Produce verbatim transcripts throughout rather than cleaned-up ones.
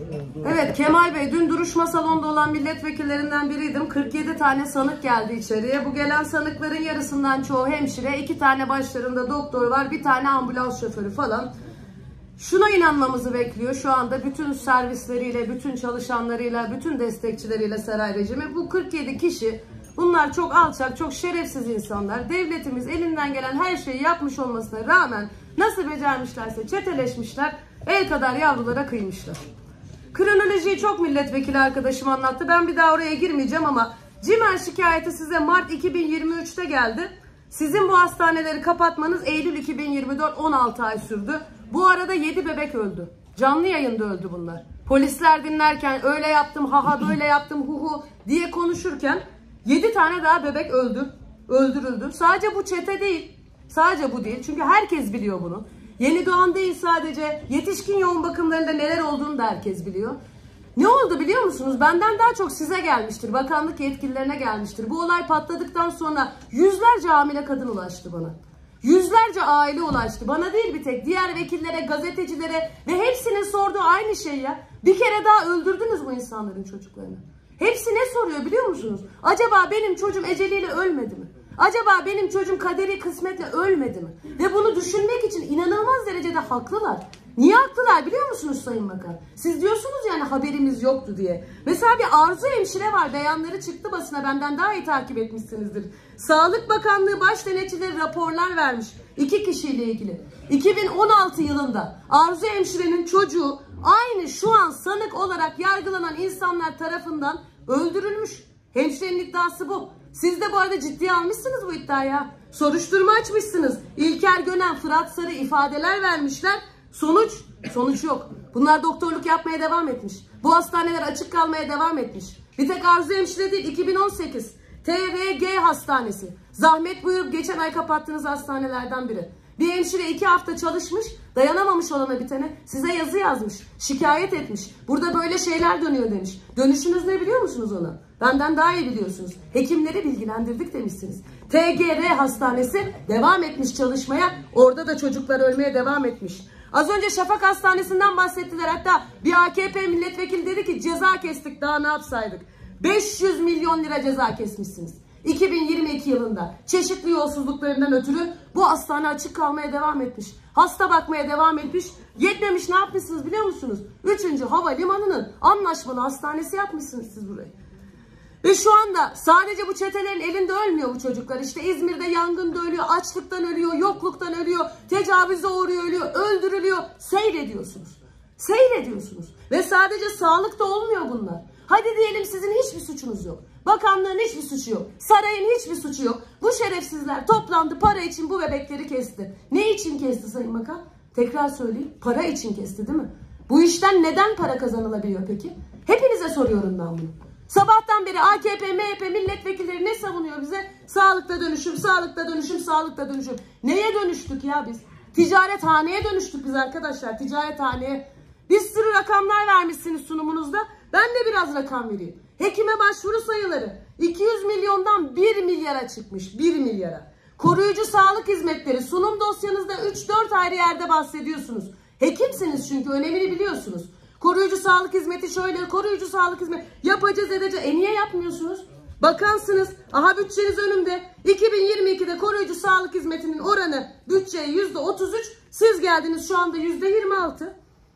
Evet Kemal Bey, dün duruşma salonunda olan milletvekillerinden biriydim. kırk yedi tane sanık geldi içeriye. Bu gelen sanıkların yarısından çoğu hemşire, iki tane başlarında doktor var, bir tane ambulans şoförü falan. Şuna inanmamızı bekliyor şu anda bütün servisleriyle, bütün çalışanlarıyla, bütün destekçileriyle saray rejimi. Bu kırk yedi kişi, bunlar çok alçak, çok şerefsiz insanlar. Devletimiz elinden gelen her şeyi yapmış olmasına rağmen nasıl becermişlerse çeteleşmişler, el kadar yavrulara kıymışlar. Kronolojiyi çok milletvekili arkadaşım anlattı. Ben bir daha oraya girmeyeceğim ama CİMER şikayeti size Mart iki bin yirmi üç'te geldi. Sizin bu hastaneleri kapatmanız Eylül iki bin yirmi dört, on altı ay sürdü. Bu arada yedi bebek öldü. Canlı yayında öldü bunlar. Polisler dinlerken öyle yaptım, haha böyle yaptım, hu hu diye konuşurken yedi tane daha bebek öldü. Öldürüldü. Sadece bu çete değil. Sadece bu değil. Çünkü herkes biliyor bunu. Yeni doğan değil sadece, yetişkin yoğun bakımlarında neler olduğunu da herkes biliyor. Ne oldu biliyor musunuz? Benden daha çok size gelmiştir. Bakanlık yetkililerine gelmiştir. Bu olay patladıktan sonra yüzlerce hamile kadın ulaştı bana. Yüzlerce aile ulaştı. Bana değil bir tek. Diğer vekillere, gazetecilere ve hepsinin sorduğu aynı şey ya. Bir kere daha öldürdünüz bu insanların çocuklarını. Hepsi ne soruyor biliyor musunuz? Acaba benim çocuğum eceliyle ölmedi mi? Acaba benim çocuğum kaderi kısmetle ölmedi mi? Ve bunu düşünmek için inanılmaz derecede haklılar. Niye haklılar biliyor musunuz Sayın Bakan? Siz diyorsunuz yani haberimiz yoktu diye. Mesela bir Arzu hemşire var. Beyanları çıktı basına, benden daha iyi takip etmişsinizdir. Sağlık Bakanlığı baş denetçileri raporlar vermiş. İki kişiyle ilgili. iki bin on altı yılında Arzu hemşirenin çocuğu aynı şu an sanık olarak yargılanan insanlar tarafından öldürülmüş. Hemşirenin iddiası bu. Siz de bu arada ciddiye almışsınız bu iddiaya. Soruşturma açmışsınız. İlker Gönen, Fırat Sarı ifadeler vermişler. Sonuç? Sonuç yok. Bunlar doktorluk yapmaya devam etmiş. Bu hastaneler açık kalmaya devam etmiş. Bir tek Arzu hemşire değil, iki bin on sekiz T V G hastanesi. Zahmet buyurup geçen ay kapattığınız hastanelerden biri. Bir hemşire iki hafta çalışmış, dayanamamış olana bitene size yazı yazmış, şikayet etmiş. Burada böyle şeyler dönüyor demiş. Dönüşünüz ne biliyor musunuz ona? Benden daha iyi biliyorsunuz. Hekimleri bilgilendirdik demişsiniz. T G R hastanesi devam etmiş çalışmaya. Orada da çocuklar ölmeye devam etmiş. Az önce Şafak Hastanesi'nden bahsettiler. Hatta bir A K P milletvekili dedi ki ceza kestik, daha ne yapsaydık? beş yüz milyon lira ceza kesmişsiniz. iki bin yirmi iki yılında çeşitli yolsuzluklarından ötürü bu hastane açık kalmaya devam etmiş. Hasta bakmaya devam etmiş. Yetmemiş, ne yapmışsınız biliyor musunuz? Üçüncü havalimanının anlaşmalı hastanesi yapmışsınız siz burayı. Ve şu anda sadece bu çetelerin elinde ölmüyor bu çocuklar. İşte İzmir'de yangında ölüyor, açlıktan ölüyor, yokluktan ölüyor, tecavüze uğruyor, ölüyor, öldürülüyor. Seyrediyorsunuz. Seyrediyorsunuz. Ve sadece sağlıkta olmuyor bunlar. Hadi diyelim sizin hiçbir suçunuz yok. Bakanlığın hiçbir suçu yok. Sarayın hiçbir suçu yok. Bu şerefsizler toplandı, para için bu bebekleri kesti. Ne için kesti Sayın Bakan? Tekrar söyleyeyim. Para için kesti değil mi? Bu işten neden para kazanılabiliyor peki? Hepinize soruyorum ben bunu. Sabahtan beri A K P, M H P milletvekilleri ne savunuyor bize? Sağlıkta dönüşüm, sağlıkta dönüşüm, sağlıkta dönüşüm. Neye dönüştük ya biz? Ticarethaneye dönüştük biz arkadaşlar, ticarethaneye. Bir sürü rakamlar vermişsiniz sunumunuzda. Ben de biraz rakam vereyim. Hekime başvuru sayıları iki yüz milyondan bir milyara çıkmış. bir milyara. Koruyucu sağlık hizmetleri sunum dosyanızda üç dört ayrı yerde bahsediyorsunuz. Hekimsiniz çünkü, önemini biliyorsunuz. Koruyucu sağlık hizmeti şöyle, koruyucu sağlık hizmeti yapacağız edeceğiz. E niye yapmıyorsunuz? Bakansınız. Aha bütçeniz önümde. iki bin yirmi ikide koruyucu sağlık hizmetinin oranı bütçeye yüzde otuz üç. Siz geldiniz şu anda yüzde yirmi altı.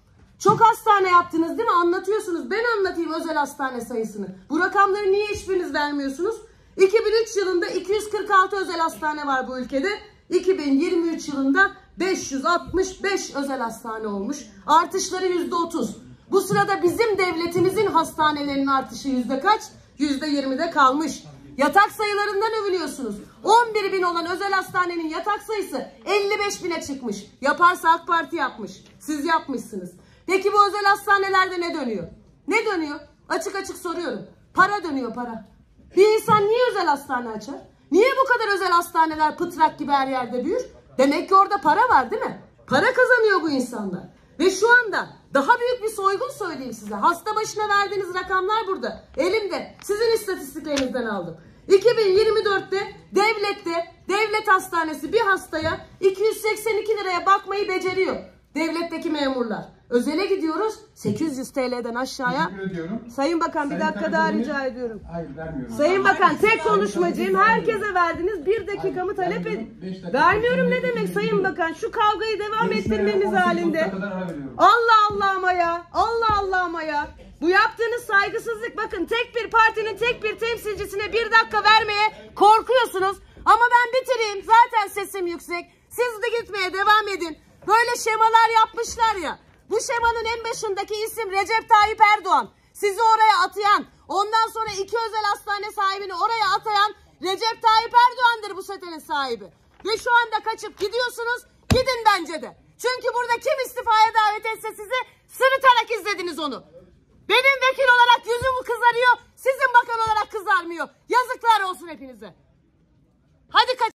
Çok hastane yaptınız değil mi? Anlatıyorsunuz. Ben anlatayım özel hastane sayısını. Bu rakamları niye hiçbiriniz vermiyorsunuz? iki bin üç yılında iki yüz kırk altı özel hastane var bu ülkede. iki bin yirmi üç yılında beş yüz altmış beş özel hastane olmuş. Artışları yüzde otuz. Bu sırada bizim devletimizin hastanelerinin artışı yüzde kaç? yüzde yirmide kalmış. Yatak sayılarından övünüyorsunuz. on bir bin olan özel hastanenin yatak sayısı elli beş bine çıkmış. Yaparsa AK Parti yapmış. Siz yapmışsınız. Peki bu özel hastanelerde ne dönüyor? Ne dönüyor? Açık açık soruyorum. Para dönüyor, para. Bir insan niye özel hastane açar? Niye bu kadar özel hastaneler pıtrak gibi her yerde büyür? Demek ki orada para var değil mi? Para kazanıyor bu insanlar. Ve şu anda daha büyük bir soygun söyleyeyim size. Hasta başına verdiğiniz rakamlar burada. Elimde. Sizin istatistiklerinizden aldım. iki bin yirmi dörtte devlette, devlet hastanesi bir hastaya iki yüz seksen iki liraya bakmayı beceriyor. Devletteki memurlar. Özele gidiyoruz sekiz yüz T L'den aşağıya. Teşekkür ediyorum. Sayın Bakan bir Sayın dakika daha Karadeniz'in- rica ediyorum. Hayır vermiyorum. Sayın Bakan tek Sayın konuşmacıyım. Karadeniz'in- Herkese verdiniz. Bir dakikamı Hayır, talep vermiyorum. edin. Beş dakika Vermiyorum ne sonra demek beş Sayın dakika. Bakan? Şu kavgayı devam Görüşmeye ettirmeniz on sekiz halinde. dakika kadar ara veriyorum. Allah Allah ama ya. Allah Allah ama ya. Bu yaptığınız saygısızlık, bakın tek bir partinin tek bir temsilcisine bir dakika vermeye korkuyorsunuz. Ama ben bitireyim. Zaten sesim yüksek. Siz de gitmeye devam edin. Böyle şemalar yapmışlar ya. Bu şemanın en başındaki isim Recep Tayyip Erdoğan. Sizi oraya atayan, ondan sonra iki özel hastane sahibini oraya atayan Recep Tayyip Erdoğan'dır bu setenin sahibi. Ve şu anda kaçıp gidiyorsunuz. Gidin bence de. Çünkü burada kim istifaya davet etse sizi sırıtarak izlediniz onu. Benim vekil olarak yüzüm kızarıyor. Sizin bakan olarak kızarmıyor. Yazıklar olsun hepinize. Hadi kaç.